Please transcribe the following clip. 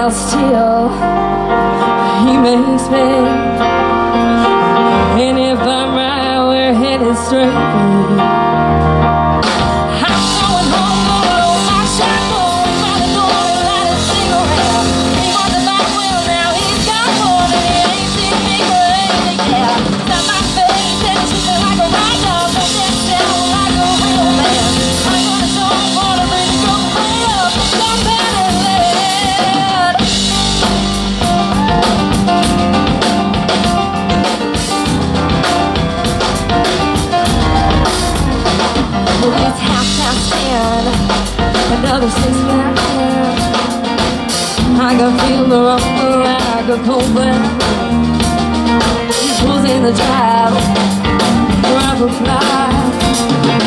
while still he makes me. And if I'm right, we're headed straight. I'm going home, gonna load my shotgun by the door and light a cigarette. He was the back wheel, now he's got one, and he ain't seen me for anything yet. Got my face and it's looking like a ride dog, but it's down like a real man. I'm gonna show him what a big go way up, jump in and let. It's 10:30, another 6 back here. I can feel the rumble like a cold breath. He pulls in the drive, drive a fly.